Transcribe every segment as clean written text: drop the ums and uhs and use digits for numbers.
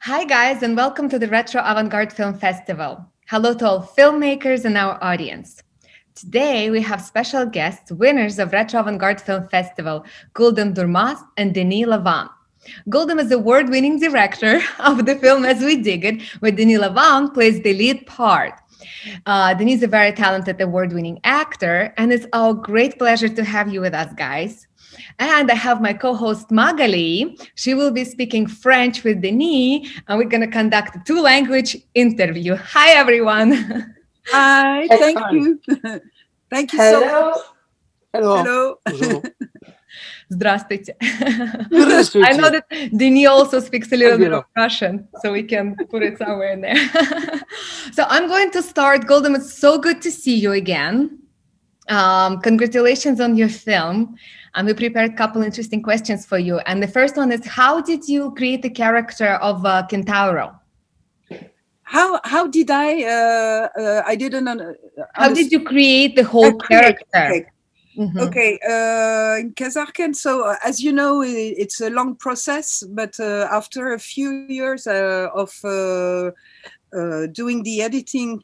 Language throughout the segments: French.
Hi, guys, and welcome to the Retro Avant-Garde Film Festival. Hello to all filmmakers and our audience. Today, we have special guests, winners of Retro Avant-Garde Film Festival, Gulden Durmaz and Denis Lavant. Gulden is the award-winning director of the film As We Dig It, where Denis Lavant plays the lead part. Denis is a very talented award-winning actor, and it's our great pleasure to have you with us, guys. And I have my co-host Magali. She will be speaking French with Denis, and we're going to conduct a two-language interview. Hi, everyone. Hi, thank you. Thank you so much. Hello. Hello. Здравствуйте. I know that Denis also speaks a little bit of Russian, so we can put it somewhere in there. So I'm going to start. Gulden, it's so good to see you again. Congratulations on your film. And we prepared a couple interesting questions for you. And the first one is, how did you create the character of Kentauro? How did I didn't understand. How did you create the whole character? Okay. Mm-hmm. Okay, in Kazarken, so as you know, it's a long process, but after a few years of doing the editing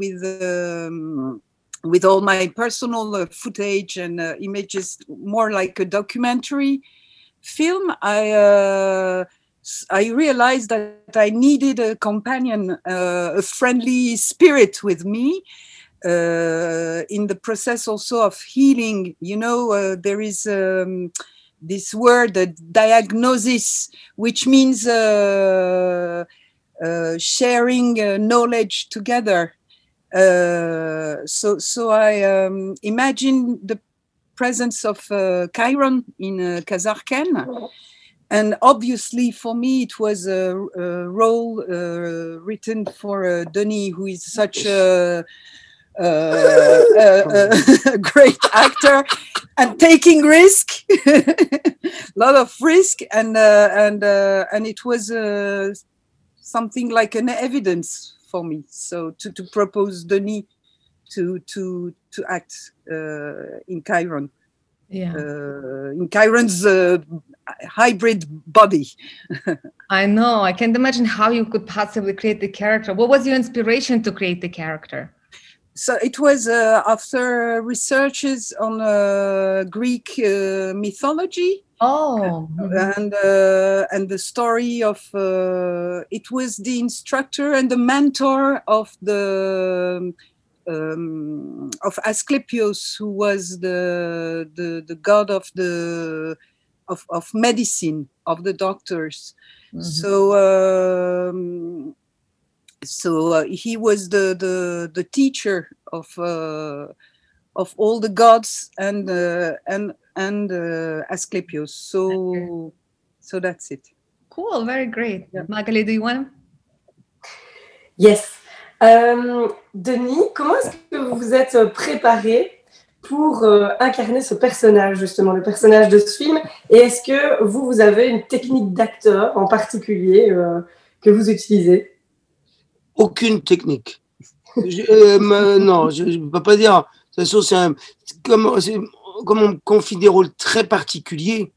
with all my personal footage and images, more like a documentary film, I realized that I needed a companion, a friendly spirit with me. In the process also of healing, you know, there is this word, diagnosis, which means sharing knowledge together. So I imagine the presence of Chiron in Kazarken. And obviously, for me, it was a role written for Denis, who is such a great actor and taking risk, a lot of risk, and it was something like an evidence for me. So to propose Denis to act in Chiron, in Chiron's hybrid body. I know. I can't imagine how you could possibly create the character. What was your inspiration to create the character? So it was after researches on Greek mythology. Oh, and the story of it was the instructor and the mentor of the of Asclepius, who was the god of the of medicine, of the doctors. Mm-hmm. So he was the teacher of all the gods and Asclepius. So that's it. Cool, very great. Yeah. Magali, do you want to? Yes. Denis, comment est-ce que vous vous êtes préparé pour incarner ce personnage, justement, le personnage de ce film? Et est-ce que vous avez une technique d'acteur en particulier que vous utilisez? Aucune technique. Non, je ne peux pas dire. De toute façon, comme on me confie des rôles très particuliers,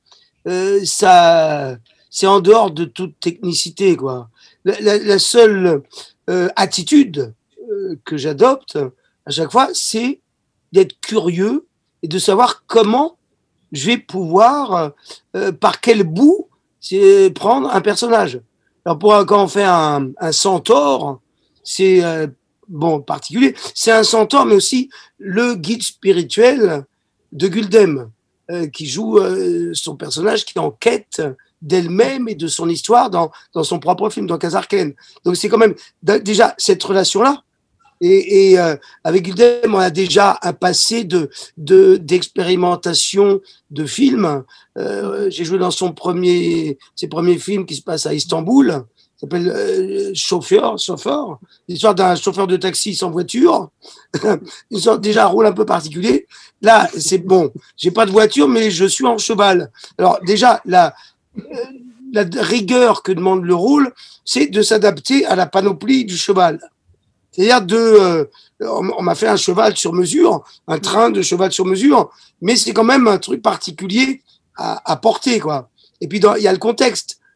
c'est en dehors de toute technicité, quoi. La seule attitude que j'adopte à chaque fois, c'est d'être curieux et de savoir comment je vais pouvoir, par quel bout, prendre un personnage. Alors quand on fait un centaure, c'est particulier. C'est un centaure, mais aussi le guide spirituel de Gulden, qui joue son personnage qui est en quête d'elle-même et de son histoire dans son propre film, dans Kazarken. Donc c'est quand même déjà cette relation-là. Et avec Gulden, on a déjà un passé d'expérimentation de films. J'ai joué dans ses premiers films qui se passent à Istanbul. S'appelle Chauffeur, l'histoire d'un chauffeur de taxi sans voiture, déjà un rôle un peu particulier. Là, c'est bon, j'ai pas de voiture, mais je suis en cheval. Alors déjà, la rigueur que demande le rôle, c'est de s'adapter à la panoplie du cheval. C'est-à-dire on m'a fait un cheval sur mesure, un train de cheval sur mesure, mais c'est quand même un truc particulier à porter, quoi. Et puis il y a le contexte.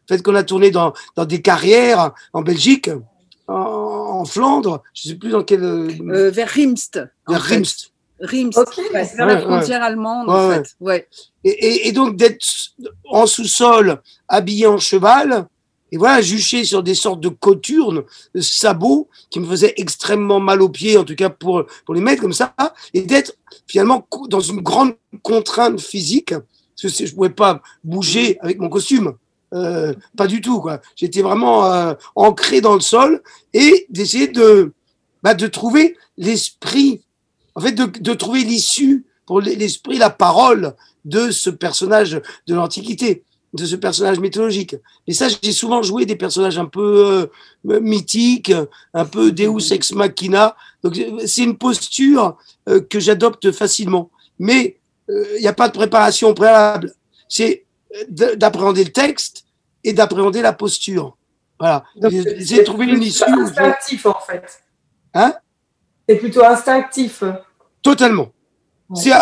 le fait qu'on a tourné dans des carrières en Belgique, en Flandre, je ne sais plus dans quel... vers Rimst. Vers Rimst. Rimst, Ok. vers la frontière allemande, en fait. Ouais. Et donc d'être en sous-sol, habillé en cheval, et voilà, juché sur des sortes de coturnes, de sabots, qui me faisaient extrêmement mal aux pieds, en tout cas pour les mettre comme ça, et d'être finalement dans une grande contrainte physique, parce que je pouvais pas bouger avec mon costume. Pas du tout, quoi. J'étais vraiment ancré dans le sol, et d'essayer de trouver l'esprit, en fait, de trouver l'issue pour l'esprit, la parole de ce personnage de l'Antiquité, de ce personnage mythologique. Et ça, j'ai souvent joué des personnages un peu mythiques, un peu Deus ex machina. Donc, c'est une posture que j'adopte facilement. Mais il n'y a pas de préparation préalable. C'est d'appréhender le texte et d'appréhender la posture. Voilà. J'ai trouvé une issue. C'est instinctif, en fait. Hein? C'est plutôt instinctif. Totalement. Ouais. C'est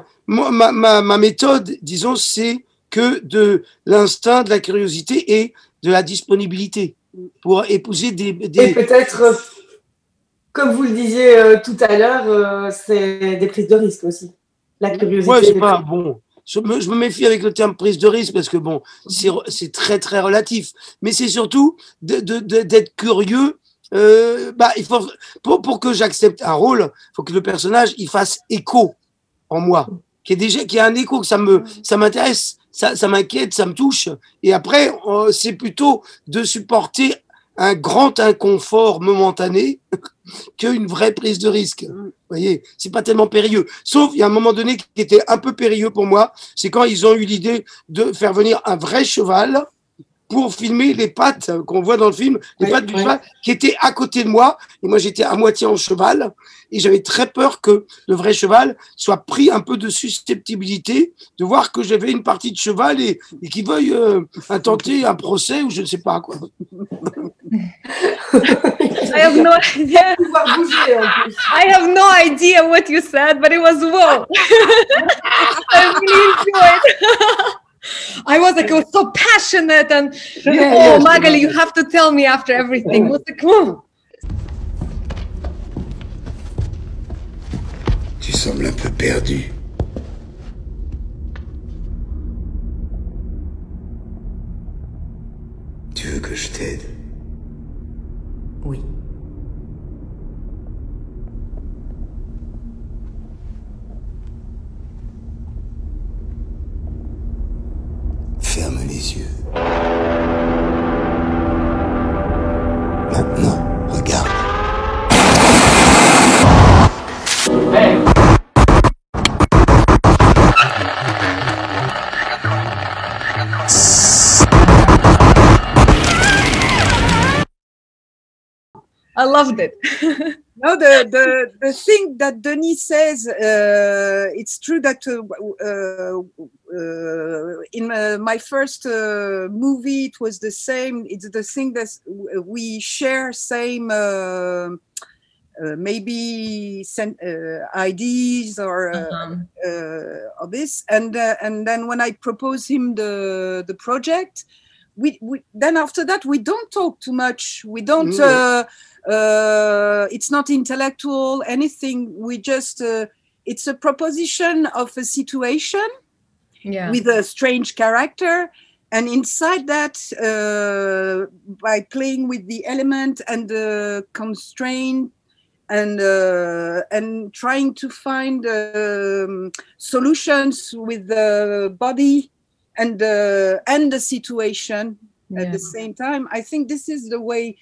ma méthode, disons, c'est que de l'instinct, de la curiosité et de la disponibilité pour épouser des... Et peut-être, comme vous le disiez tout à l'heure, c'est des prises de risque aussi. La curiosité. Ouais, c'est pas bon. Je me méfie avec le terme prise de risque parce que bon, c'est très très relatif. Mais c'est surtout d'être curieux. Il faut pour que j'accepte un rôle, il faut que le personnage il fasse écho en moi, qu'il y ait un écho, que ça m'intéresse, ça m'inquiète, ça me touche. Et après, c'est plutôt de supporter un grand inconfort momentané qu'une vraie prise de risque. Vous voyez, c'est pas tellement périlleux. Sauf, il y a un moment donné qui était un peu périlleux pour moi, c'est quand ils ont eu l'idée de faire venir un vrai cheval pour filmer les pattes qu'on voit dans le film, les pattes du cheval qui étaient à côté de moi. Et moi, j'étais à moitié en cheval. Et j'avais très peur que le vrai cheval soit pris un peu de susceptibilité, de voir que j'avais une partie de cheval et qu'il veuille intenter un procès ou je ne sais pas quoi. I have no idea. I have no idea what you said, but it was wow. I really enjoyed. I was like, it was so passionate and Magali, you have to tell me after everything. Was like, Tu sembles un peu perdu. Tu veux que je t'aide? Oui. Ferme les yeux. Maintenant, regarde. I loved it. No, the thing that Denis says, it's true that in my first movie, it was the same. It's the thing that we share same maybe ideas or this. And then when I propose him the project, we then after that we don't talk too much. We don't. It's not intellectual, anything. We just, it's a proposition of a situation with a strange character. And inside that, by playing with the element and the constraint and trying to find solutions with the body and the situation, at the same time, I think this is the way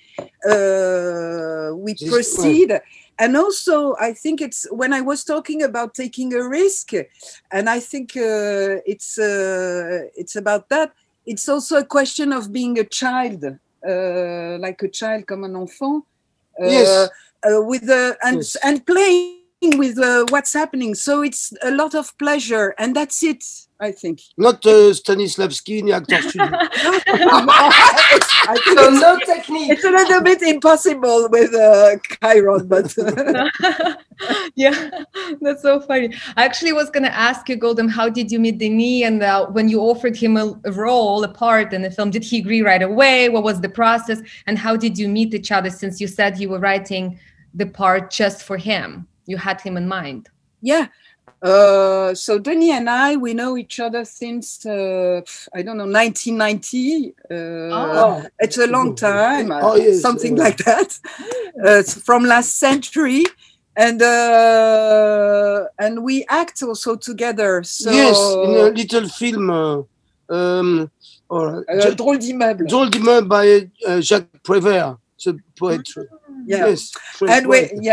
we proceed. And also, I think it's when I was talking about taking a risk, and I think it's about that. It's also a question of being a child, like a child, comme un enfant, with and playing with what's happening. So it's a lot of pleasure, and that's it. I think. Not Stanislavski, ni acteur studio. I think no technique. It's a little bit impossible with Chiron, but That's so funny. I actually was going to ask you, Golden, how did you meet Denis? And when you offered him a role, a part in the film, did he agree right away? What was the process? And how did you meet each other, since you said you were writing the part just for him? You had him in mind. Yeah. So Denis and I, we know each other since, I don't know, 1990. It's a long time, yes, something like that. It's from last century. And we act also together. So, yes, in a little film, Drôle d'immeuble. Drôle d'immeuble by Jacques Prévert, the poet. Yeah. Yes, and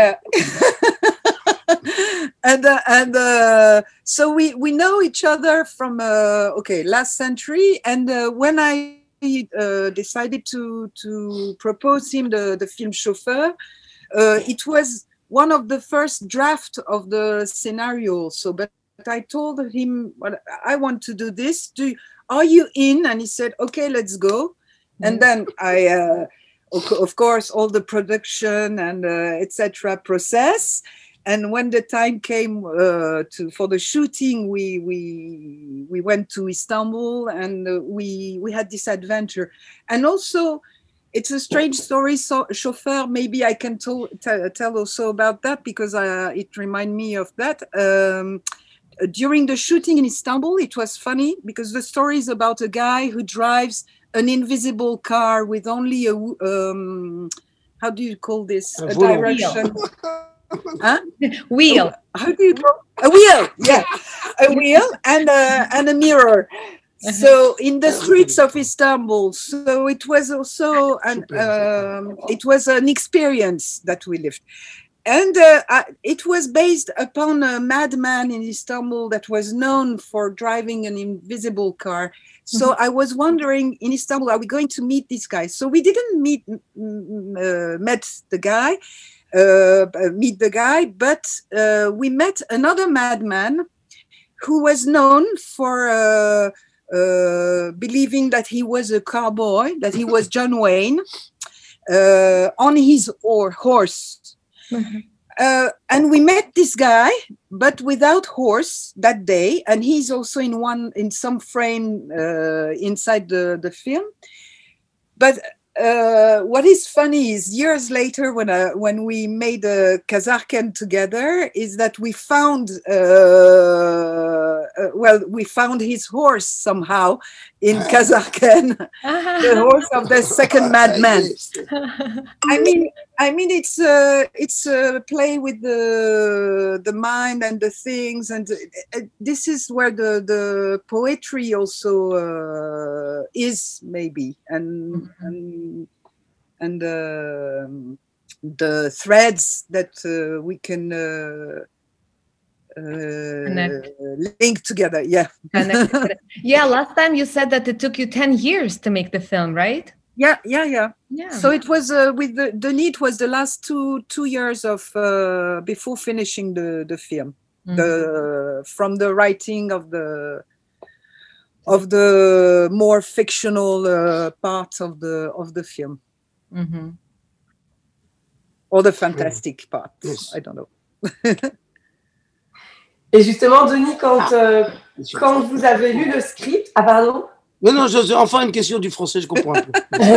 so we know each other from last century. And when I decided to propose him the film Chauffeur, it was one of the first draft of the scenario. So, but I told him, well, I want to do this. Are you in? And he said, okay, let's go. And then I, of course, all the production and etc. process. And when the time came for the shooting, we went to Istanbul, and we had this adventure. And also, it's a strange story. So, Chauffeur, maybe I can tell also about that, because it reminded me of that. During the shooting in Istanbul, it was funny because the story is about a guy who drives an invisible car with only a how do you call this? A direction. Huh? Wheel. How do you call a wheel? Yeah, a wheel and a mirror. So in the streets of Istanbul. So it was also it was an experience that we lived. And it was based upon a madman in Istanbul that was known for driving an invisible car. So I was wondering, in Istanbul, are we going to meet this guy? So we didn't meet the guy, but we met another madman who was known for believing that he was a cowboy, that he was John Wayne, on his horse. And we met this guy, but without horse that day. And he's also in some frame inside the film. But what is funny is years later, when we made Kazarken together, is that we found we found his horse somehow in Kazarken, the horse of the second madman. I mean, it's a play with the mind and the things, and this is where the poetry also is, maybe, and the threads that we can link together. Yeah. Yeah. Last time you said that it took you 10 years to make the film, right? Yeah. So it was with Denis. It was the last two years of before finishing the film. From the writing of the more fictional part of the film, or the fantastic part. Yes. I don't know. Et justement, Denis, quand vous avez lu le script, pardon. Non, enfin une question du français, je comprends un peu.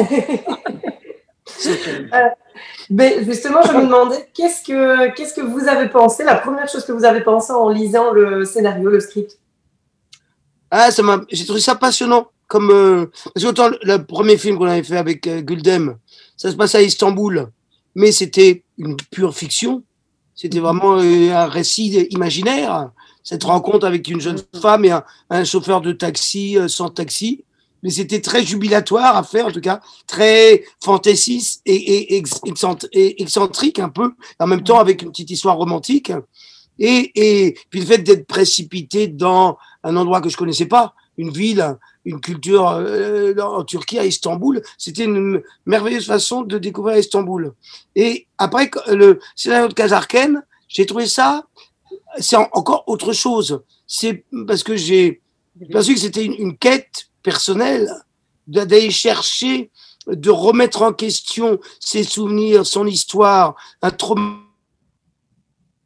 Mais justement, je me demandais qu'est-ce que vous avez pensé, la première chose que vous avez pensé en lisant le scénario, le script. J'ai trouvé ça passionnant. Parce que autant le premier film qu'on avait fait avec Güldem, ça se passe à Istanbul, mais c'était une pure fiction. C'était vraiment un récit imaginaire, cette rencontre avec une jeune femme et un chauffeur de taxi sans taxi. Mais c'était très jubilatoire à faire, en tout cas, très fantaisiste et excentrique un peu, en même temps avec une petite histoire romantique. Et puis le fait d'être précipité dans un endroit que je connaissais pas, une ville, une culture en Turquie, à Istanbul, c'était une merveilleuse façon de découvrir Istanbul. Et après, le scénario de Kazarken, j'ai trouvé ça, c'est encore autre chose. C'est parce que j'ai pensé que c'était une quête personnelle d'aller chercher, de remettre en question ses souvenirs, son histoire, un trauma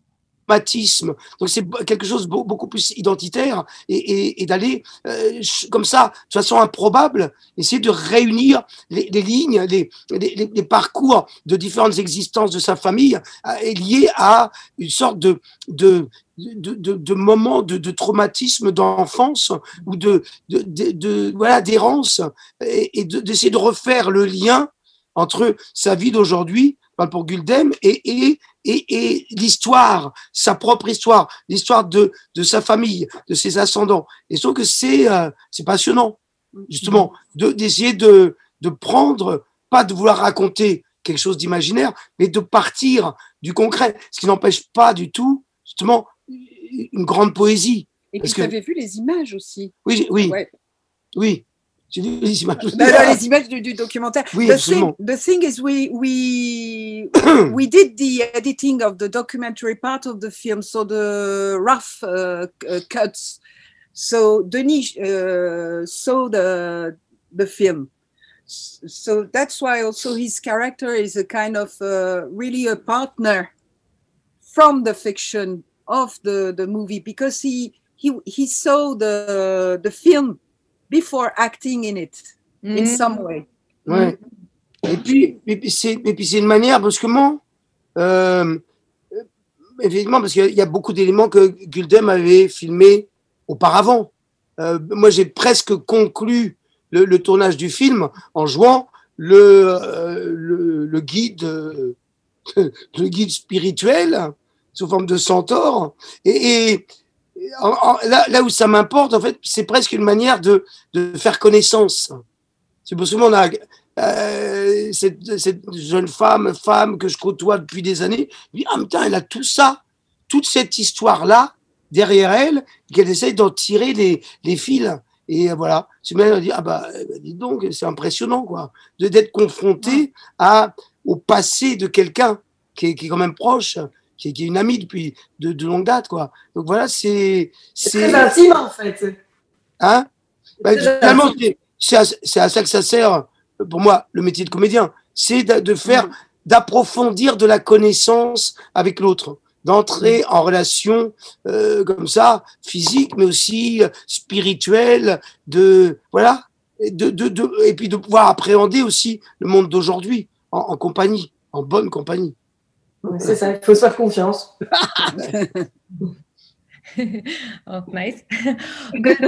traumatisme. Donc c'est quelque chose de beaucoup plus identitaire et d'aller comme ça, de façon improbable, essayer de réunir les lignes, les parcours de différentes existences de sa famille liés à une sorte de moments de traumatisme d'enfance ou voilà, d'errance et d'essayer de refaire le lien entre sa vie d'aujourd'hui, pour Guldem, et l'histoire, sa propre histoire, l'histoire de sa famille, de ses ascendants. Et je trouve que c'est passionnant, justement, d'essayer de prendre, pas de vouloir raconter quelque chose d'imaginaire, mais de partir du concret, ce qui n'empêche pas du tout, justement, une grande poésie. Et puis, tu avais vu les images aussi. Oui, ouais. Oui. J'ai vu les images. Les images du documentaire. Oui, the thing is, we did the editing of the documentary part of the film, so the rough cuts. So Denis saw the film. So that's why also his character is a kind of really a partner from the fiction of the movie, because he saw the film before acting in it in some way. Ouais. Et puis c'est une manière brusquement, évidemment, parce qu'il y a beaucoup d'éléments que Guldem avait filmés auparavant. Moi, j'ai presque conclu le tournage du film en jouant le guide spirituel sous forme de centaure et là où ça m'importe, en fait, c'est presque une manière de faire connaissance. C'est parce que on a cette jeune femme que je côtoie depuis des années. Je me dis, ah, putain, elle a tout ça, toute cette histoire-là derrière elle, qu'elle essaye d'en tirer les fils. Et voilà, c'est bien de dire, ah bah, dis donc, c'est impressionnant, quoi, d'être confronté au passé de quelqu'un qui est quand même proche, qui est une amie depuis de longue date, quoi. Donc voilà, c'est très intime, en fait. Hein? Finalement, c'est à ça que ça sert, pour moi, le métier de comédien. C'est de faire, d'approfondir de la connaissance avec l'autre, d'entrer en relation comme ça, physique, mais aussi spirituelle, voilà, et puis de pouvoir appréhender aussi le monde d'aujourd'hui en compagnie, en bonne compagnie. C'est ça, il faut se faire confiance. Oh, nice. Good.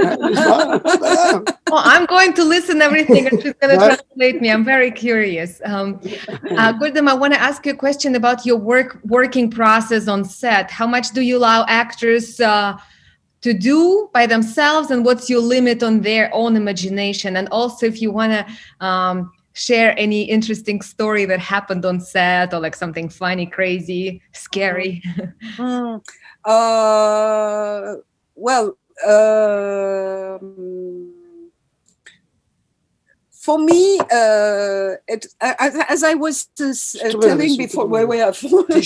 I'm going to listen everything and she's going to translate me. I'm very curious. Guldem, I want to ask you a question about your working process on set. How much do you allow actors to do by themselves, and what's your limit on their own imagination? And also, if you want to share any interesting story that happened on set, or like something funny, crazy, scary. Well, for me, as I was telling before, where we are,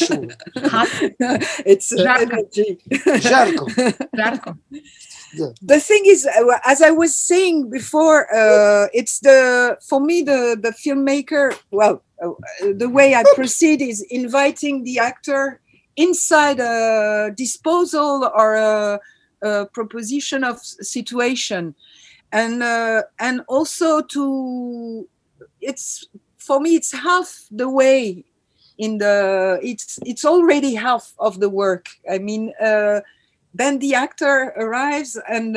it's energy. Jarko. The thing is, as I was saying before, it's for me the filmmaker. Well, the way I proceed is inviting the actor inside a disposal or a proposition of situation, and also for me it's half the way it's already half of the work. I mean, then the actor arrives and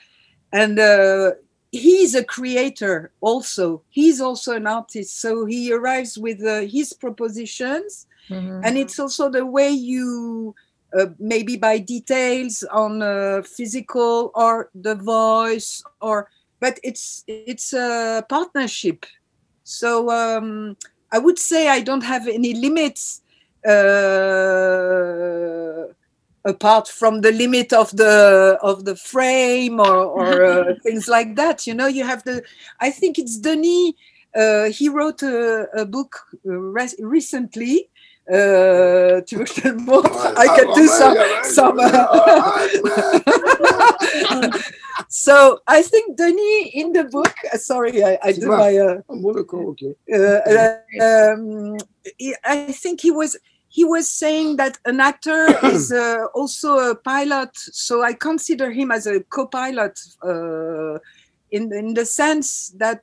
he's a creator also. He's also an artist, so he arrives with his propositions. Mm-hmm. And it's also the way you maybe by details on physical or the voice, but it's a partnership. So I would say I don't have any limits apart from the limit of the frame or things like that. You know, you have I think it's Denis. He wrote a book recently. Tu veux que je te le montre? I can do some. So I think Denis in the book. Sorry, I did my. Okay. I think he he was saying that an actor is also a pilot, so I consider him as a co-pilot in the sense that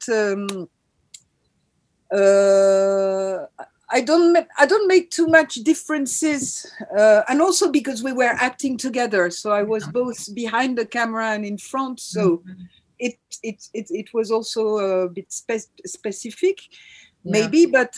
I don't make too much differences, and also because we were acting together, so I was both behind the camera and in front, so it was also a bit specific, maybe, but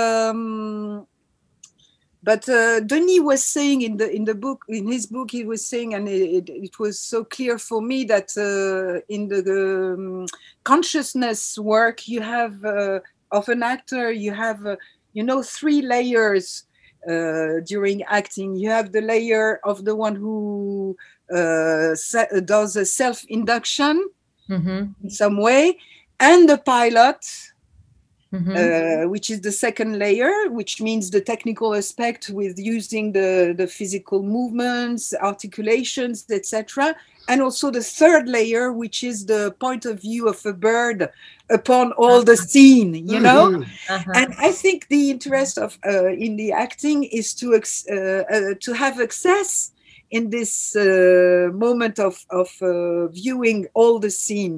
Denis was saying in his book, he was saying, and it was so clear for me that in the consciousness work you have of an actor, you have 3 layers during acting. You have the layer of the one who does a self-induction in some way, and the pilot, which is the second layer, which means the technical aspect with using the physical movements, articulations, etc. And also the third layer, which is the point of view of a bird upon all the scene, And I think the interest of in the acting is to have access in this moment of viewing all the scene.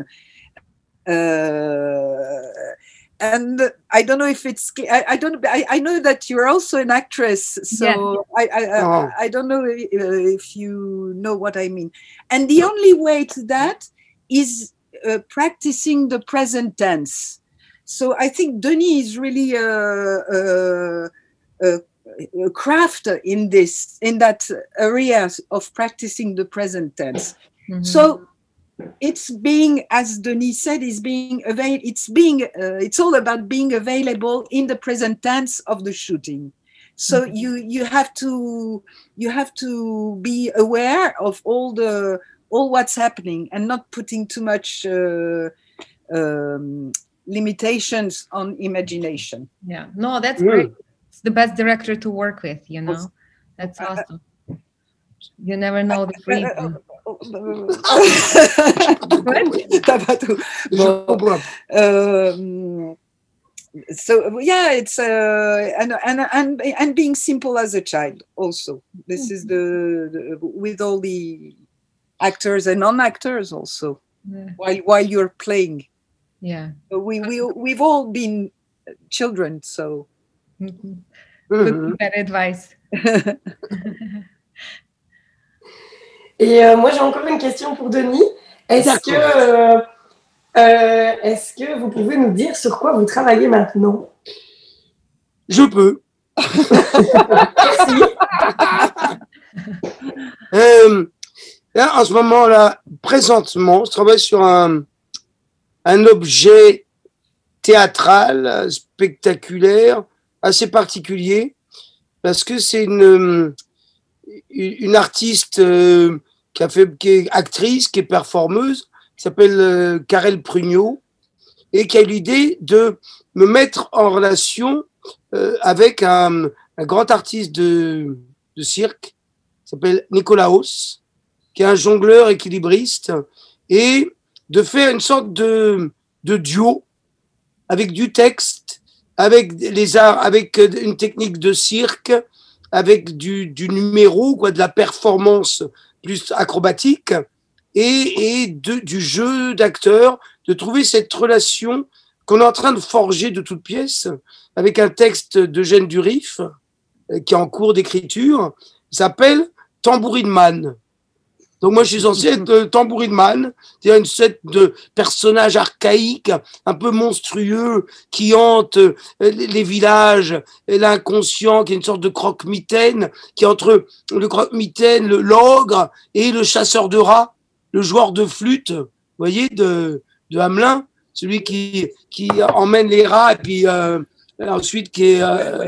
And I don't know if it's. I know that you're also an actress, so yeah. I don't know if you know what I mean. And the only way to that is practicing the present tense. So I think Denis is really a craft in that area of practicing the present tense. So. It's being, as Denis said, it's all about being available in the present tense of the shooting. So you have to be aware of all what's happening and not putting too much limitations on imagination. Yeah, no, that's great. It's the best director to work with, That's awesome. You never know the freedom. So yeah, it's and being simple as a child also. This is the with all the actors and non-actors also, while you're playing. Yeah, so we've all been children, so good advice. Et moi, j'ai encore une question pour Denis. Est-ce que vous pouvez nous dire sur quoi vous travaillez maintenant? Je peux. Merci. Là, en ce moment-là, présentement, je travaille sur un objet théâtral, spectaculaire, assez particulier, parce que c'est une artiste qui est actrice, qui est performeuse, qui s'appelle Karel Prugnot, et qui a eu l'idée de me mettre en relation avec un grand artiste de cirque, qui s'appelle Nikolaos, qui est un jongleur équilibriste, et de faire une sorte de duo avec du texte, avec les arts, avec une technique de cirque, avec du numéro, de la performance plus acrobatique et du jeu d'acteur, de trouver cette relation qu'on est en train de forger de toutes pièces avec un texte d'Eugène Durif qui est en cours d'écriture. Il s'appelle Tambourine Man. Donc moi, je suis censé être Tambourine Man, c'est-à-dire une sorte de personnage archaïque, un peu monstrueux, qui hante les villages, l'inconscient, qui est une sorte de croque-mitaine, qui est entre le croque-mitaine, l'ogre et le chasseur de rats, le joueur de flûte, vous voyez, de Hamelin, celui qui emmène les rats et puis ensuite qui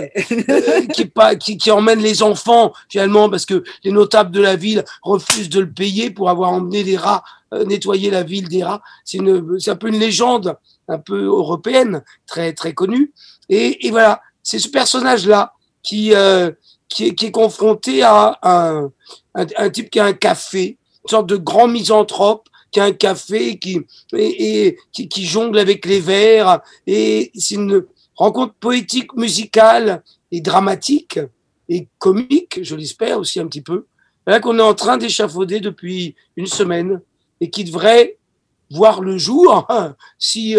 emmène les enfants finalement parce que les notables de la ville refusent de le payer pour avoir emmené les rats nettoyer la ville des rats. C'est un peu une légende un peu européenne très très connue et voilà, c'est ce personnage là qui est confronté à un type qui a un café, une sorte de grand misanthrope qui a un café qui jongle avec les verres et c'est une rencontre poétique, musicale et dramatique et comique, je l'espère aussi un petit peu, là qu'on est en train d'échafauder depuis une semaine et qui devrait voir le jour si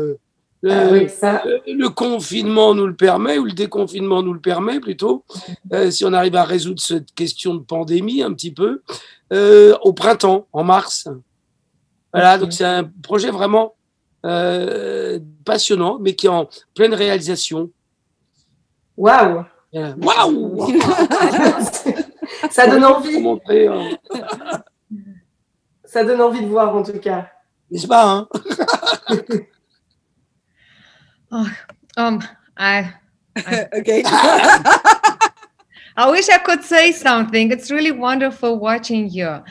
le confinement nous le permet, ou le déconfinement nous le permet plutôt, si on arrive à résoudre cette question de pandémie un petit peu, au printemps, en mars. Voilà, donc c'est un projet vraiment passionnant, mais qui est en pleine réalisation. Waouh! Waouh! Ça donne envie. Montrer, Ça donne envie de voir en tout cas. N'est-ce pas, hein? Okay. I wish I could say something. It's really wonderful watching you.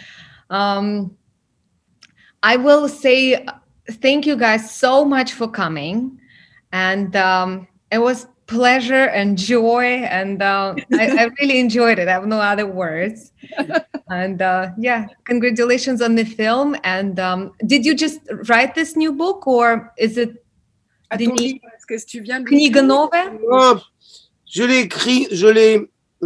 I will say thank you guys so much for coming, and it was pleasure and joy, and I really enjoyed it. I have no other words. And yeah, congratulations on the film. And did you just write this new book, or is it Est-ce que tu viens de Kniga Nova? Je l'ai écrit, je l'ai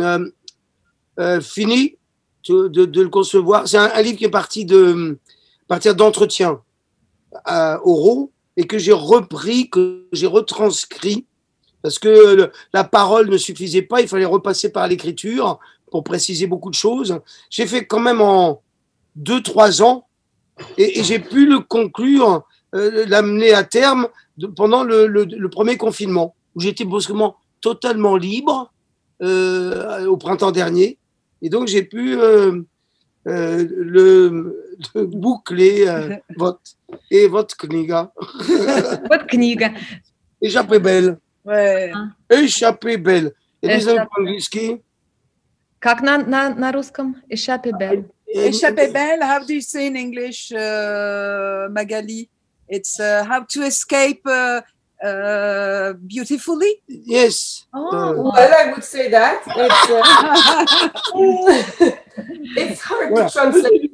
fini de le concevoir. C'est un livre qui est parti partir d'entretiens oraux et que j'ai repris, que j'ai retranscrit parce que la parole ne suffisait pas, il fallait repasser par l'écriture pour préciser beaucoup de choses. J'ai fait quand même en 2-3 ans et j'ai pu le conclure, l'amener à terme pendant le premier confinement où j'étais brusquement totalement libre au printemps dernier et donc j'ai pu boucler votre kniga. Votre kniga. Échappée belle. Ouais. Échappée belle. Et les anglais. Как на русском? Échappée belle. Échappée belle, how do you say in English, Magali? It's how to escape beautifully? Yes. Well, I would say that. It's hard to translate.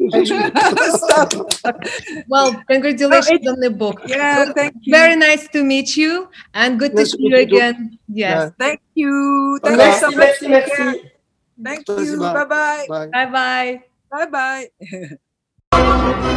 Well, congratulations on the book. Yeah, thank you. Very nice to meet you, and good to see you again. Yes. Thank you. Thank you so much. Merci. Thank you. Bye-bye. Bye-bye. Bye-bye.